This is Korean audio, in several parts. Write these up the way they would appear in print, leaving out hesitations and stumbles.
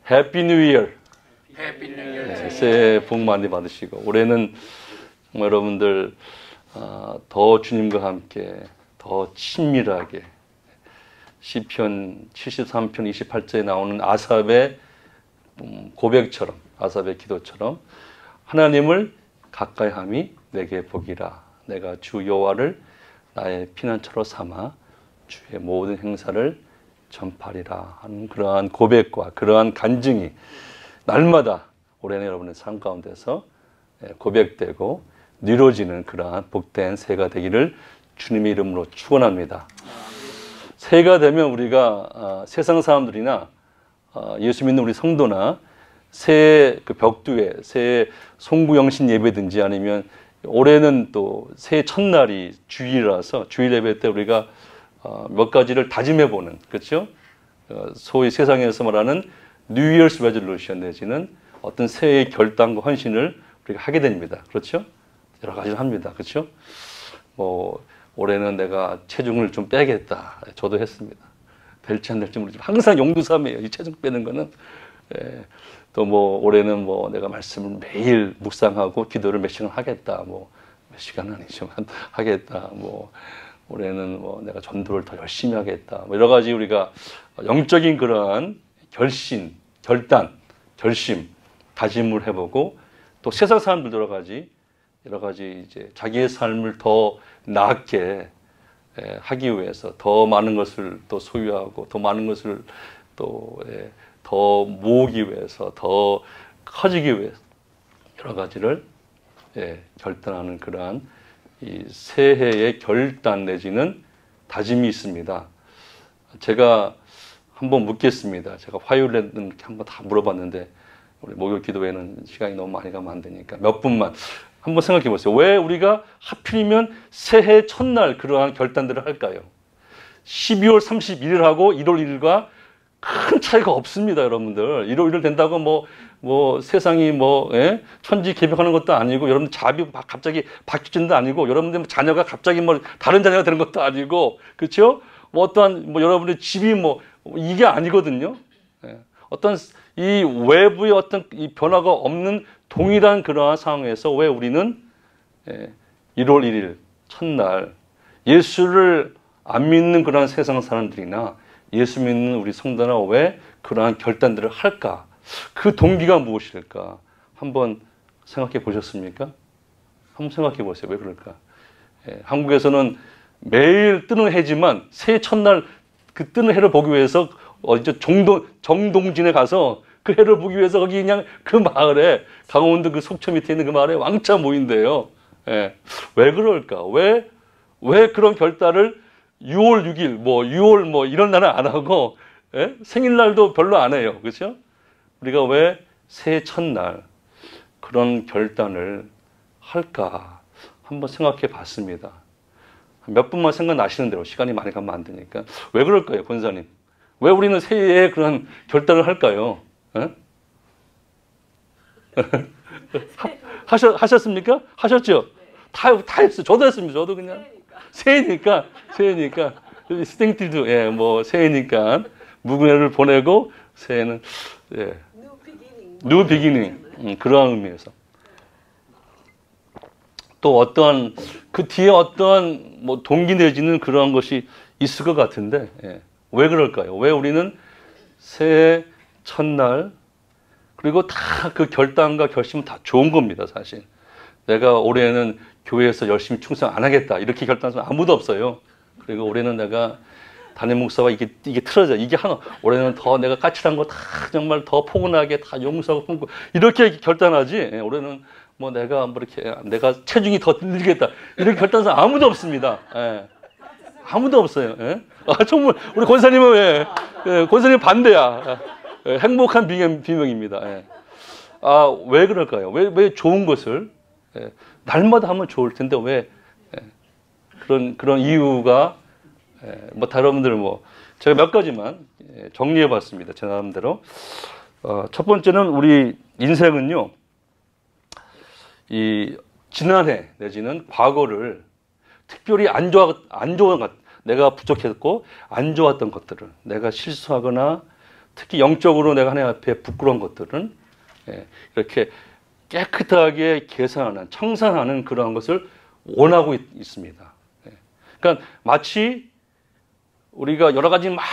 해피 뉴 이어. 해피 뉴 이어. 네, 새해 복 많이 받으시고 올해는 여러분들 더 주님과 함께 더 친밀하게 시편 73편 28절에 나오는 아삽의 고백처럼 아삽의 기도처럼 하나님을 가까이 함이 내게 복이라. 내가 주 여호와를 나의 피난처로 삼아 주의 모든 행사를 전파리라 하는 그러한 고백과 그러한 간증이 날마다 올해는 여러분의 삶 가운데서 고백되고 이루어지는 그러한 복된 새해가 되기를 주님의 이름으로 축원합니다. 새해가 되면 우리가 세상 사람들이나 예수 믿는 우리 성도나 새해 그 벽두에 새해 송구영신 예배든지 아니면 올해는 또 새해 첫날이 주일이라서 주일 예배 때 우리가 몇 가지를 다짐해 보는, 그렇죠? 소위 세상에서 말하는 New Year's Resolution 내지는 어떤 새해의 결단과 헌신을 우리가 하게 됩니다. 그렇죠? 여러 가지를 합니다. 그렇죠? 뭐 올해는 내가 체중을 좀 빼겠다. 저도 했습니다. 될지 안 될지 모르지만 항상 용두삼이에요. 이 체중 빼는 거는. 또 뭐 올해는 뭐 내가 말씀을 매일 묵상하고 기도를 몇 시간 하겠다. 뭐 몇 시간은 아니지만 하겠다. 뭐 올해는 뭐 내가 전도를 더 열심히 하겠다. 뭐 여러 가지 우리가 영적인 그러한 결심, 결단, 결심, 다짐을 해보고 또 세상 사람들 여러 가지 이제 자기의 삶을 더 나게 하기 위해서 더 많은 것을 또 소유하고 더 많은 것을 또 더 모으기 위해서 더 커지기 위해서 여러 가지를 결단하는 그러한 이 새해의 결단 내지는 다짐이 있습니다. 제가 한번 묻겠습니다. 제가 화요일에는 이렇게 한번 다 물어봤는데 우리 목요일 기도회는 시간이 너무 많이 가면 안 되니까 몇 분만 한번 생각해 보세요. 왜 우리가 하필이면 새해 첫날 그러한 결단들을 할까요? 12월 31일하고 1월 1일과 큰 차이가 없습니다, 여러분들. 1월 1일 된다고 뭐 세상이 천지 개벽하는 것도 아니고 여러분들 잡이 갑자기 바뀌진도 아니고 여러분들 자녀가 갑자기 다른 자녀가 되는 것도 아니고 그렇죠? 뭐 어떠한 여러분의 집이 이게 아니거든요. 어떤 이 외부의 어떤 이 변화가 없는 동일한 그러한 상황에서 왜 우리는 1월 1일 첫날 예수를 안 믿는 그러한 세상 사람들이나 예수 믿는 우리 성도나 왜 그러한 결단들을 할까? 그 동기가 무엇일까? 한번 생각해 보셨습니까? 한번 생각해 보세요. 왜 그럴까? 한국에서는 매일 뜨는 해지만 새해 첫날 그 뜨는 해를 보기 위해서 정동진에 가서 그 해를 보기 위해서 거기 그냥 그 마을에 강원도 그 속초 밑에 있는 그 마을에 왕차 모인대요. 왜 그럴까? 왜 그런 결단을 6월 6일, 6월 이런 날은 안 하고 생일날도 별로 안 해요. 그렇죠? 우리가 왜 새해 첫날 그런 결단을 할까? 한번 생각해 봤습니다. 몇 분만 생각나시는 대로 시간이 많이 가면 안 되니까. 왜 그럴까요, 권사님? 왜 우리는 새해에 그런 결단을 할까요? 하셨습니까? 하셨죠? 다 했어요. 저도 했습니다. 저도 그냥. 새해니까. 스팅티도, 새해니까. 무근해를 보내고, 새해는, 뉴 비기닝. 그러한 의미에서. 또 어떠한, 그 뒤에 어떠한 동기 내지는 그러한 것이 있을 것 같은데, 왜 그럴까요? 왜 우리는 새해 첫날, 그리고 다 그 결단과 결심은 다 좋은 겁니다, 사실. 내가 올해는 교회에서 열심히 충성 안 하겠다. 이렇게 결단한 사람 아무도 없어요. 그리고 올해는 내가 담임 목사와 이게 틀어져. 올해는 더 내가 까칠한 거 다 정말 더 포근하게 다 용서하고 품고 이렇게 결단하지. 올해는 내가 체중이 더 늘겠다. 이렇게 결단한 사람 아무도 없습니다. 아무도 없어요. 정말 우리 권사님은 권사님 반대야. 행복한 비명입니다. 왜 그럴까요? 왜 좋은 것을 날마다 하면 좋을 텐데 왜 그런 이유가 여러분들 제가 몇 가지만 정리해 봤습니다. 제 나름대로. 첫 번째는 우리 인생은요. 이 지난해 내지는 과거를 특별히 내가 부족했고 안 좋았던 것들을 내가 실수하거나 특히 영적으로 내가 하나님 앞에 부끄러운 것들은 이렇게 깨끗하게 개선하는, 청산하는 그러한 것을 원하고 있습니다. 그러니까 마치 우리가 여러 가지 막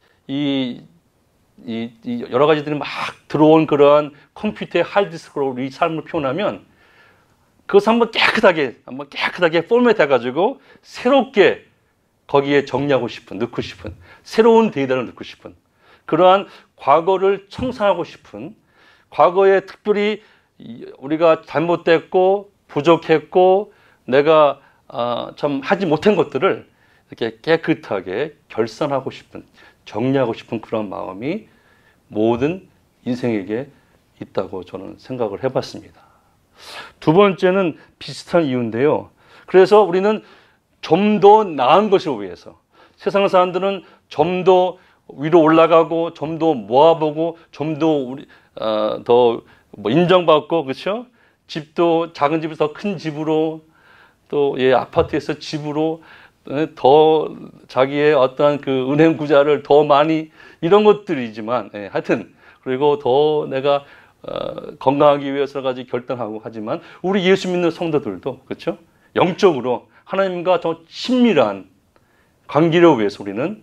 여러 가지들이 막 들어온 그러한 컴퓨터의 하드디스크로 우리 삶을 표현하면 그것을 한번 깨끗하게 포맷해 가지고 새롭게 거기에 정리하고 싶은, 넣고 싶은, 새로운 데이터를 넣고 싶은, 그러한 과거를 청산하고 싶은, 과거에 특별히 우리가 잘못됐고 부족했고 내가 참 하지 못한 것들을 이렇게 깨끗하게 결산하고 싶은, 정리하고 싶은 그런 마음이 모든 인생에게 있다고 저는 생각을 해봤습니다. 두 번째는 비슷한 이유인데요. 그래서 우리는 좀 더 나은 것을 위해서, 세상 사람들은 좀 더 위로 올라가고 좀 더 모아보고 좀 더 우리 더 뭐 인정받고, 그렇죠? 집도 작은 집에서 더 큰 집으로, 또 아파트에서 집으로 더 자기의 어떠한 그 은행 구자를 더 많이, 이런 것들이지만 하여튼, 그리고 더 내가 건강하기 위해서 가지 결단하고 하지만 우리 예수 믿는 성도들도 그렇죠? 영적으로 하나님과 더 친밀한 관계를 위해서 우리는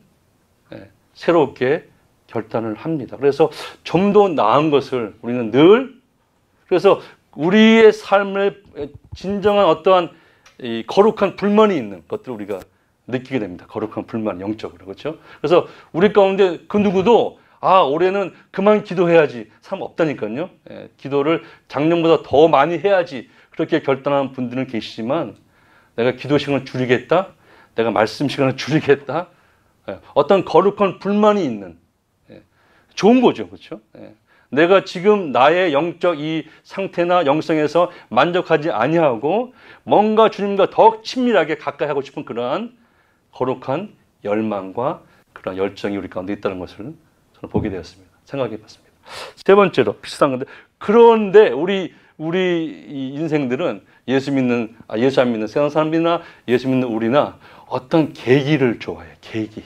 새롭게 결단을 합니다. 그래서 좀 더 나은 것을 우리는 늘, 그래서 우리의 삶에 진정한 어떠한 이 거룩한 불만이 있는 것들을 우리가 느끼게 됩니다. 거룩한 불만, 영적으로. 그렇죠? 그래서 우리 가운데 그 누구도 올해는 그만 기도해야지, 삶 없다니까요. 기도를 작년보다 더 많이 해야지, 그렇게 결단하는 분들은 계시지만, 내가 기도 시간을 줄이겠다, 내가 말씀 시간을 줄이겠다, 어떤 거룩한 불만이 있는, 좋은 거죠. 그렇죠? 내가 지금 나의 영적 이 상태나 영성에서 만족하지 아니하고 뭔가 주님과 더욱 친밀하게 가까이 하고 싶은 그러한 거룩한 열망과 그런 열정이 우리 가운데 있다는 것을 저는 보게 되었습니다. 생각해 봤습니다. 세 번째로 비슷한 건데, 그런데 우리 이 인생들은 예수 안 믿는 세상 사람들이나 예수 믿는 우리나 어떤 계기를 좋아해요. 계기.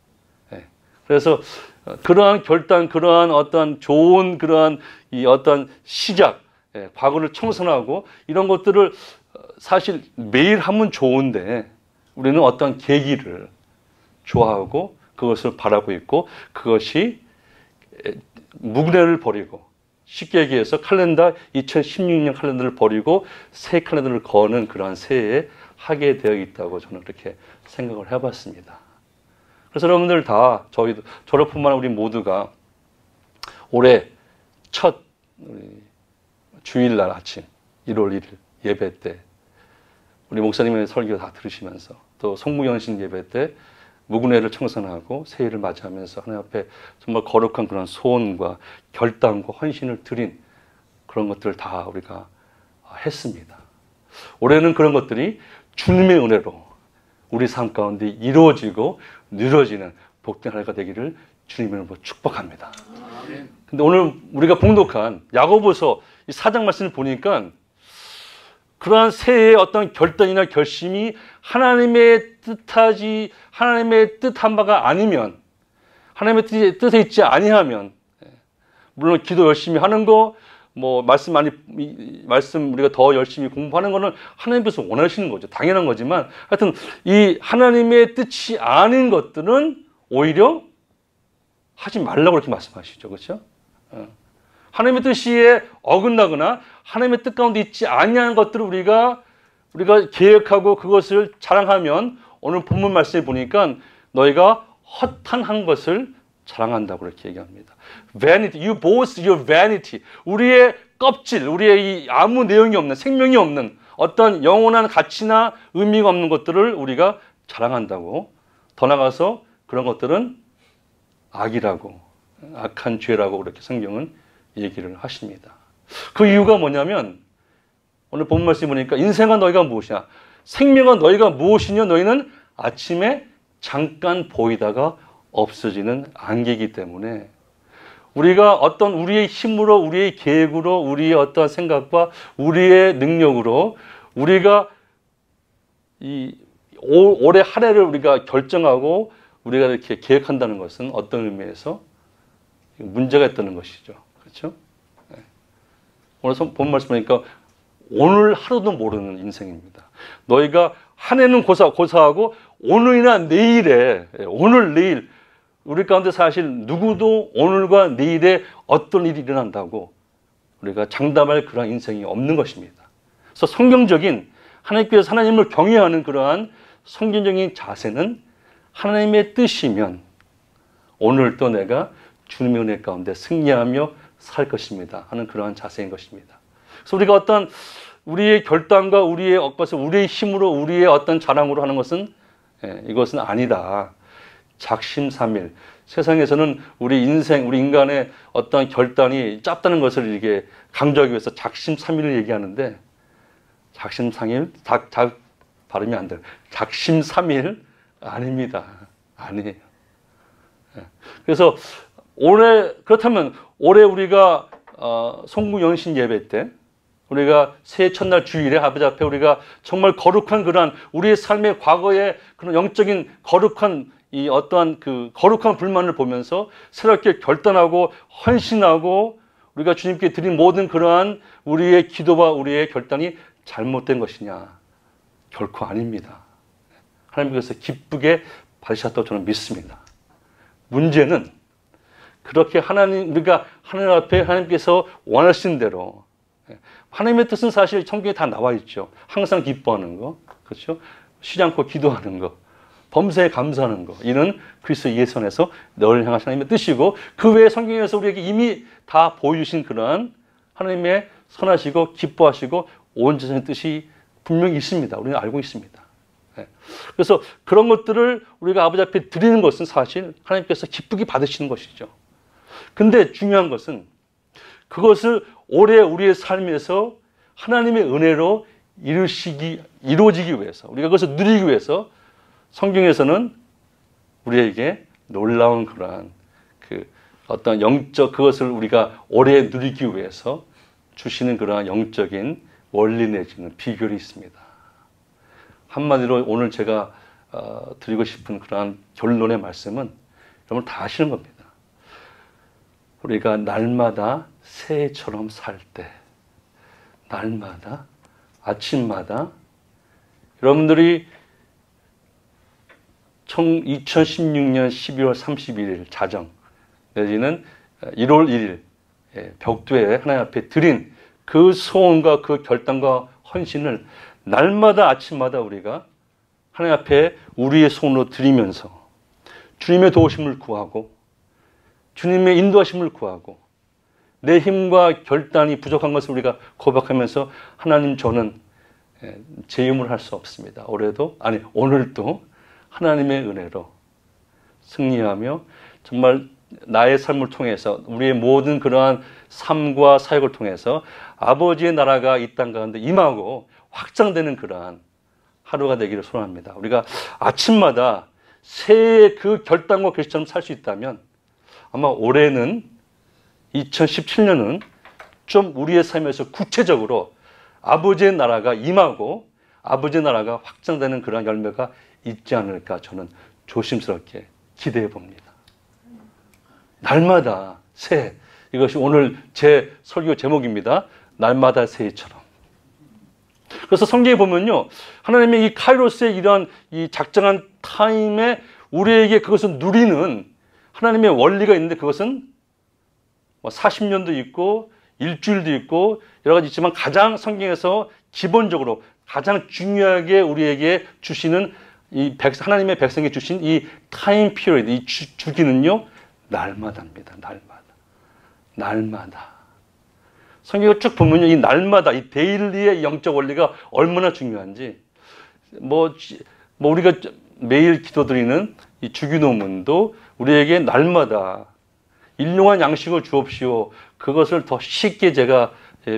그래서 그러한 결단, 그러한 어떤 좋은 그러한 이 어떤 시작, 과거를 청산하고 이런 것들을 사실 매일 하면 좋은데, 우리는 어떤 계기를 좋아하고 그것을 바라고 있고, 그것이 무근해를 버리고, 쉽게 얘기해서 2016년 칼렌더를 버리고 새 칼렌더를 거는 그러한 새해에 하게 되어 있다고 저는 그렇게 생각을 해봤습니다. 그래서 여러분들 다, 저뿐만 우리 모두가 올해 첫 주일날 아침 1월 1일 예배 때 우리 목사님의 설교 다 들으시면서, 또 성무연신 예배 때 무근해를 청산하고 새해를 맞이하면서 하나님 앞에 정말 거룩한 그런 소원과 결단과 헌신을 드린 그런 것들을 다 우리가 했습니다. 올해는 그런 것들이 주님의 은혜로 우리 삶 가운데 이루어지고 누려지는 복된 한 해가 되기를 주님의 이름으로 축복합니다. 근데 오늘 우리가 봉독한 야고보서 이 4장 말씀을 보니까 그러한 새해의 어떤 결단이나 결심이 하나님의 뜻한 바가 아니면, 하나님의 뜻에 있지 아니하면, 물론 기도 열심히 하는 거, 뭐 말씀 우리가 더 열심히 공부하는 거는 하나님께서 원하시는 거죠. 당연한 거지만, 하여튼 이 하나님의 뜻이 아닌 것들은 오히려 하지 말라고 이렇게 말씀하시죠. 그렇죠? 하나님의 뜻에 어긋나거나 하나님의 뜻 가운데 있지 아니하는 것들을 우리가 계획하고 그것을 자랑하면, 오늘 본문 말씀에 보니까 너희가 허탄한 것을 자랑한다고 이렇게 얘기합니다. Vanity, you boast your vanity. 우리의 껍질, 우리의 이 아무 내용이 없는, 생명이 없는 어떤 영원한 가치나 의미가 없는 것들을 우리가 자랑한다고. 더 나가서 그런 것들은 악이라고, 악한 죄라고 그렇게 성경은 얘기를 하십니다. 그 이유가 뭐냐면, 오늘 본문 말씀 보니까 인생은 너희가 무엇이냐, 생명은 너희가 무엇이냐, 너희는 아침에 잠깐 보이다가 없어지는 안개이기 때문에, 우리가 어떤 우리의 힘으로, 우리의 계획으로, 우리의 어떤 생각과 우리의 능력으로 우리가 이 올해 한 해를 우리가 결정하고 우리가 이렇게 계획한다는 것은 어떤 의미에서 문제가 있다는 것이죠. 그렇죠? 오늘 본 말씀 보니까 오늘 하루도 모르는 인생입니다. 너희가 한 해는 고사하고 오늘이나 내일에, 오늘 내일, 우리 가운데 사실 누구도 오늘과 내일에 어떤 일이 일어난다고 우리가 장담할 그런 인생이 없는 것입니다. 그래서 성경적인 하나님께서 하나님을 경외하는 그러한 성경적인 자세는 하나님의 뜻이면 오늘도 내가 주님의 은혜 가운데 승리하며 살 것입니다 하는 그러한 자세인 것입니다. 그래서 우리가 어떤 우리의 결단과 우리의 힘으로 우리의 어떤 자랑으로 하는 것은 이것은 아니다. 작심삼일. 세상에서는 우리 인생, 우리 인간의 어떤 결단이 짧다는 것을 이렇게 강조하기 위해서 작심삼일을 얘기하는데 작심삼일, 발음이 안 돼요. 작심삼일 아닙니다. 아니에요. 그래서 그렇다면 올해 우리가 송구연신 예배 때 우리가 새해 첫날 주일에 아버지 앞에 우리가 정말 거룩한 그러한 우리의 삶의 과거의 그런 영적인 거룩한 이 어떠한 그 거룩한 불만을 보면서 새롭게 결단하고 헌신하고 우리가 주님께 드린 모든 그러한 우리의 기도와 우리의 결단이 잘못된 것이냐? 결코 아닙니다. 하나님께서 기쁘게 받으셨다고 저는 믿습니다. 문제는 그렇게 우리가 하나님 앞에 하나님께서 원하시는 대로 하나님의 뜻은 사실 성경에 다 나와 있죠. 항상 기뻐하는 거, 그렇죠? 쉬지 않고 기도하는 거, 범사에 감사하는 거, 이는 그리스도 예수 안에서 너를 향하신 하나님의 뜻이고 그 외에 성경에서 우리에게 이미 다 보여주신 그러한 하나님의 선하시고 기뻐하시고 온전한 뜻이 분명히 있습니다. 우리는 알고 있습니다. 그래서 그런 것들을 우리가 아버지 앞에 드리는 것은 사실 하나님께서 기쁘게 받으시는 것이죠. 근데 중요한 것은 그것을 올해 우리의 삶에서 하나님의 은혜로 이루어지기 위해서 우리가 그것을 누리기 위해서 성경에서는 우리에게 놀라운 그러한 어떤 영적 그것을 우리가 오래 누리기 위해서 주시는 그러한 영적인 원리 내지는 비결이 있습니다. 한마디로 오늘 제가 드리고 싶은 그러한 결론의 말씀은 여러분 다 아시는 겁니다. 우리가 날마다 새해처럼 살 때, 날마다 아침마다 여러분들이 2016년 12월 31일 자정 내지는 1월 1일 벽두에 하나님 앞에 드린 그 소원과 그 결단과 헌신을 날마다 아침마다 우리가 하나님 앞에 우리의 손으로 드리면서 주님의 도우심을 구하고 주님의 인도하심을 구하고 내 힘과 결단이 부족한 것을 우리가 고백하면서 하나님 저는 제 힘으로 할 수 없습니다. 오늘도 하나님의 은혜로 승리하며 정말 나의 삶을 통해서 우리의 모든 그러한 삶과 사역을 통해서 아버지의 나라가 이 땅 가운데 임하고 확장되는 그러한 하루가 되기를 소원합니다. 우리가 아침마다 새해의 그 결단과 결심처럼 살 수 있다면 아마 올해는 2017년은 좀 우리의 삶에서 구체적으로 아버지의 나라가 임하고 아버지의 나라가 확장되는 그러한 열매가 있지 않을까 저는 조심스럽게 기대해 봅니다. 날마다 새해, 이것이 오늘 제 설교 제목입니다. 날마다 새해처럼. 그래서 성경에 보면요, 하나님의 이 카이로스의 이런 이 작정한 타임에 우리에게 그것을 누리는 하나님의 원리가 있는데 그것은 40년도 있고 일주일도 있고 여러 가지 있지만 가장 성경에서 기본적으로 가장 중요하게 우리에게 주시는 하나님의 백성에게 주신 이 타임 피리어드, 이 주기는요, 날마다입니다. 날마다. 성경을 쭉 보면요, 이 날마다, 이 데일리의 영적 원리가 얼마나 중요한지, 우리가 매일 기도드리는 이 주기도문도 우리에게 날마다 일용한 양식을 주옵시오. 그것을 더 쉽게 제가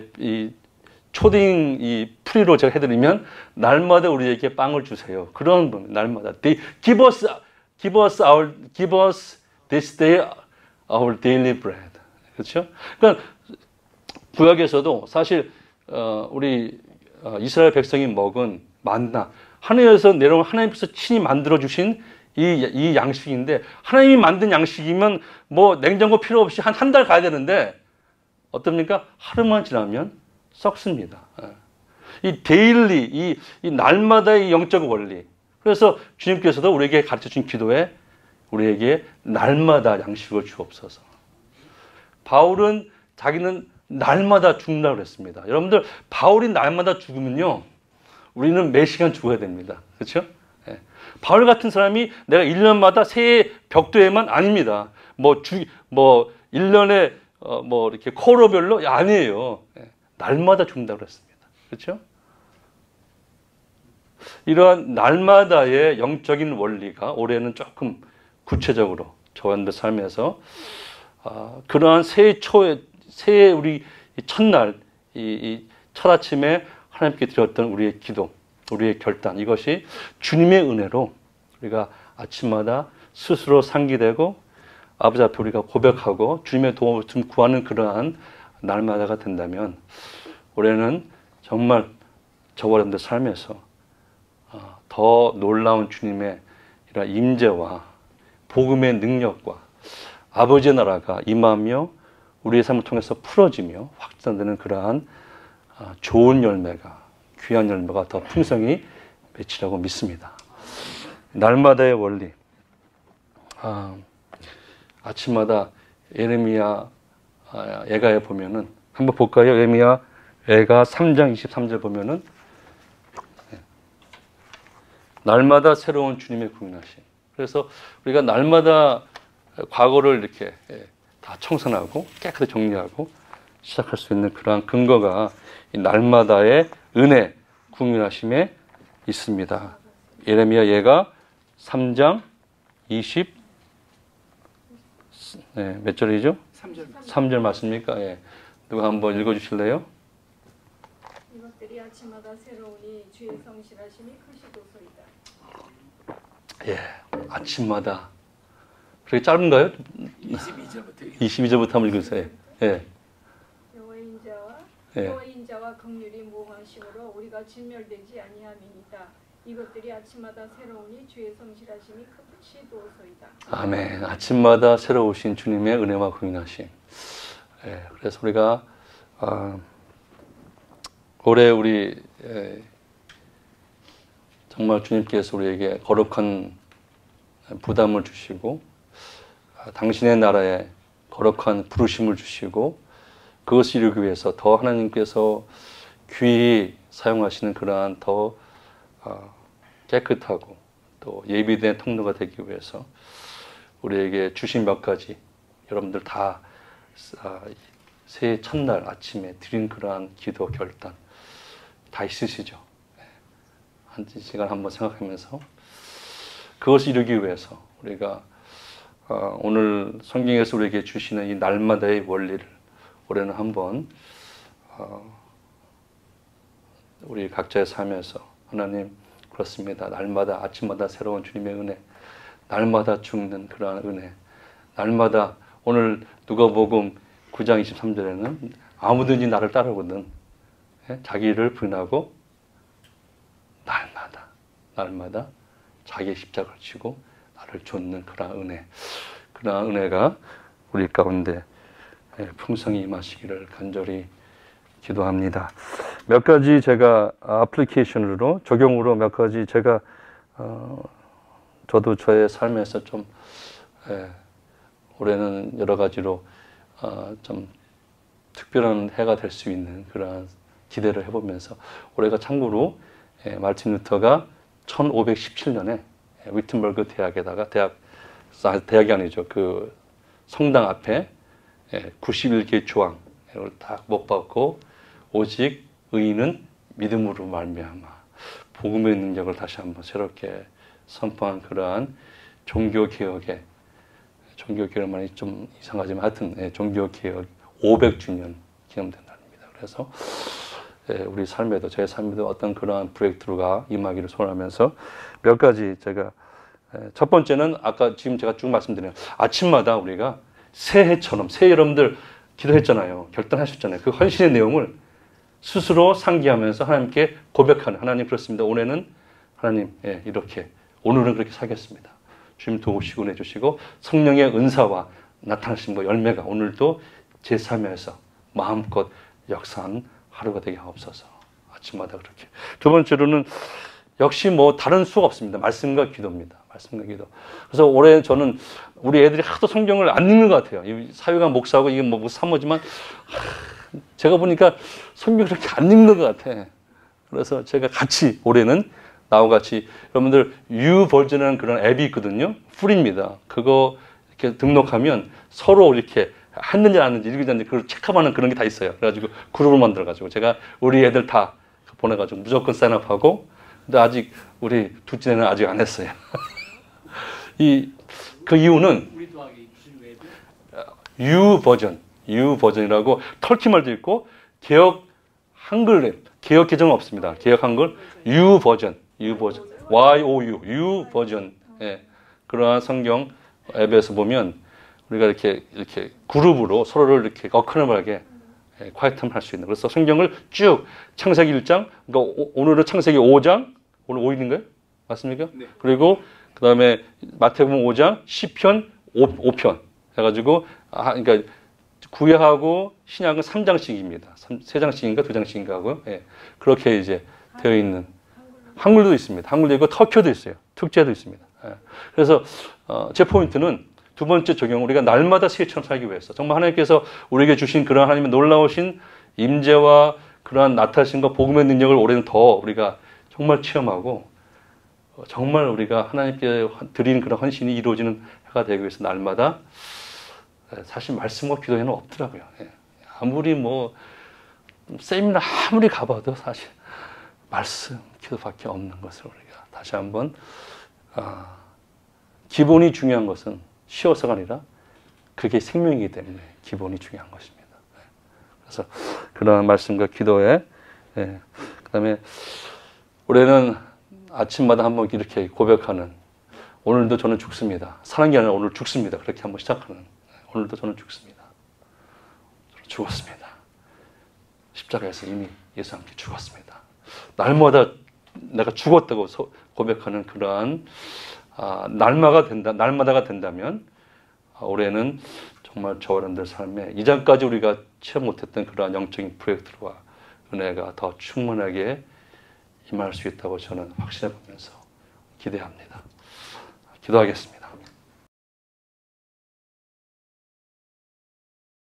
초딩 풀이로 제가 해드리면 날마다 우리에게 빵을 주세요. 그런 분 날마다 give us this day our daily bread. 그렇죠? 그러니까 구약에서도 사실 우리 이스라엘 백성이 먹은 만나 하늘에서 내려온 하나님께서 친히 만들어 주신 이 양식인데 하나님이 만든 양식이면 뭐 냉장고 필요 없이 한 달 가야 되는데 어떻습니까? 하루만 지나면 썩습니다. 이 데일리, 이 날마다의 영적 원리. 그래서 주님께서도 우리에게 가르쳐 준 기도에 우리에게 날마다 양식을 주옵소서. 바울은 자기는 날마다 죽는다고 그랬습니다. 여러분들, 바울이 날마다 죽으면요, 우리는 매 시간 죽어야 됩니다. 그렇죠? 예. 바울 같은 사람이 내가 1년마다 새해 벽두에만 아닙니다. 뭐 1년에 뭐 이렇게 코로별로 아니에요. 예. 날마다 죽는다고 그랬습니다. 그렇죠? 이러한 날마다의 영적인 원리가 올해는 조금 구체적으로 저와의 삶에서 그러한 새해 우리 첫날 이 첫 아침에 하나님께 드렸던 우리의 기도, 우리의 결단, 이것이 주님의 은혜로 우리가 아침마다 스스로 상기되고 아버지 앞에 우리가 고백하고 주님의 도움을 좀 구하는 그러한 날마다가 된다면 올해는 정말 저와 여러분들 삶에서 더 놀라운 주님의 이런 임재와 복음의 능력과 아버지의 나라가 임하며 우리의 삶을 통해서 풀어지며 확산되는 그러한 좋은 열매가, 귀한 열매가 더 풍성히 맺히라고 믿습니다. 날마다의 원리. 아침마다 예레미야 예가에 보면은 한번 볼까요? 예레미야 예가 3장 23절 보면은 날마다 새로운 주님의 구원하심. 그래서 우리가 날마다 과거를 이렇게 다 청산하고 깨끗이 정리하고 시작할 수 있는 그러한 근거가 이 날마다의 은혜, 구원하심에 있습니다. 예레미야 예가 3장 몇 절이죠? 3절 맞습니까? 예. 누가 한번 읽어주실래요? 이것들이 아침마다 새로우니 주의 성실하심이 크시도소이다. 예, 아침마다. 그렇게 짧은가요? 22절부터 한번 읽으세요. 예. 여호와의 인자와 긍휼이 무한하심으로 우리가 진멸되지 아니함이니이다. 이것들이 아침마다 새로우니 주의 성실하심이 크시도소이다. 아멘. 아침마다 새로우신 주님의 은혜와 긍휼하심. 예, 그래서 우리가 올해 우리 정말 주님께서 우리에게 거룩한 부담을 주시고 당신의 나라에 거룩한 부르심을 주시고 그것을 이루기 위해서 더 하나님께서 귀히 사용하시는 그러한 더 깨끗하고 또 예비된 통로가 되기 위해서 우리에게 주신 몇 가지 여러분들 다 새해 첫날 아침에 드린 그러한 기도 결단 다 있으시죠? 한 시간 한번 생각하면서 그것을 이루기 위해서 우리가 오늘 성경에서 우리에게 주시는 이 날마다의 원리를 올해는 한번 우리 각자의 삶에서 하나님 그렇습니다. 날마다 아침마다 새로운 주님의 은혜, 날마다 죽는 그러한 은혜, 날마다 오늘 누가복음 9장 23절에는 아무든지 나를 따르거든 자기를 부인하고 날마다 자기의 십자가를 지고 나를 좇는 그러한 은혜, 그러한 은혜가 우리 가운데 풍성히 임하시기를 간절히 기도합니다. 몇 가지 제가 애플리케이션으로 적용으로 몇 가지 제가 저도 저의 삶에서 좀 올해는 여러 가지로 좀 특별한 해가 될 수 있는 그러한 기대를 해보면서 올해가 참고로 마르틴 루터가 1517년에 위튼버그 대학에다가 대학이 아니죠. 그 성당 앞에 91개 조항을 딱 못 받고 오직 의인은 믿음으로 말미암아 복음의 능력을 다시 한번 새롭게 선포한 그러한 종교개혁의 말이 좀 이상하지만 하여튼 종교개혁 500주년 기념된 날입니다. 그래서 우리 삶에도 제 삶에도 어떤 그러한 브레이크트루가 임하기를 소원하면서 몇 가지 제가 첫 번째는 아까 지금 제가 쭉 말씀드려요. 아침마다 우리가 새해처럼 새해 여러분들 기도했잖아요. 결단하셨잖아요. 그 헌신의 내용을 스스로 상기하면서 하나님께 고백하는 하나님 그렇습니다. 올해는 하나님 이렇게 오늘은 그렇게 살겠습니다. 주님 도우시고 내주시고 성령의 은사와 나타나심과 열매가 오늘도 제 삶에서 마음껏 역사하는 하루가 되게 하옵소서. 아침마다 그렇게. 두 번째로는 역시 뭐 다른 수가 없습니다. 말씀과 기도입니다. 말씀과 기도. 그래서 올해 저는 우리 애들이 하도 성경을 안 읽는 것 같아요. 이 사회가 목사고 이게 뭐 사모지만 제가 보니까 성경을 그렇게 안 읽는 것 같아. 그래서 제가 같이 올해는 나와 같이 여러분들 U 버전이라는 그런 앱이 있거든요. 풀입니다. 그거 이렇게 등록하면 서로 이렇게 했는지 안 했는지 읽는지 그걸 체크하는 그런 게 다 있어요. 그래가지고 그룹을 만들어가지고 제가 우리 애들 다 보내가지고 무조건 사인업하고 근데 아직 우리 둘째는 아직 안 했어요. 그 이유는 U 버전이라고 터키 말도 있고 개혁 한글 앱, 개혁 계정은 없습니다. 개혁 한글 U 버전, YOU, U 버전. 예, 그러한 성경 앱에서 보면 우리가 이렇게 그룹으로 서로를 이렇게 어크너블하게 콰이텀 할 수 있는. 그래서 성경을 쭉 창세기 1장, 그러니까 오늘은 창세기 5장, 오늘 5일인가요? 맞습니까? 네. 그리고 그 다음에 마태복음 5장, 시편 5편 해가지고 그러니까 구약하고 신약은 3장씩입니다. 3장씩인가 2장씩인가 하고요. 예. 그렇게 이제 되어 있는 한글도 있습니다. 한글도 있고 터키어도 있어요. 특제도 있습니다. 예. 그래서 제 포인트는 두 번째 적용, 우리가 날마다 새처럼 살기 위해서 정말 하나님께서 우리에게 주신 그러한 하나님의 놀라우신 임재와 그러한 나타나심과 복음의 능력을 올해는 더 우리가 정말 체험하고 정말 우리가 하나님께 드리는 그런 헌신이 이루어지는 해가 되기 위해서 날마다 사실 말씀과 기도에는 없더라고요. 아무리 뭐 세미나 아무리 가봐도 사실 말씀, 기도밖에 없는 것을 우리가 다시 한번 기본이 중요한 것은 쉬워서가 아니라 그게 생명이기 때문에 기본이 중요한 것입니다. 그래서 그런 말씀과 기도에 그다음에 올해는 아침마다 한번 이렇게 고백하는 오늘도 저는 죽습니다. 사는 게 아니라 오늘 죽습니다. 그렇게 한번 시작하는 오늘도 저는 죽습니다. 저는 죽었습니다. 십자가에서 이미 예수와 함께 죽었습니다. 날마다 내가 죽었다고 고백하는 그러한 날마다가 된다면 올해는 정말 저와 여러분들 삶에 이전까지 우리가 체험 못했던 그러한 영적인 프로젝트와 은혜가 더 충만하게 임할 수 있다고 저는 확신해 보면서 기대합니다. 기도하겠습니다.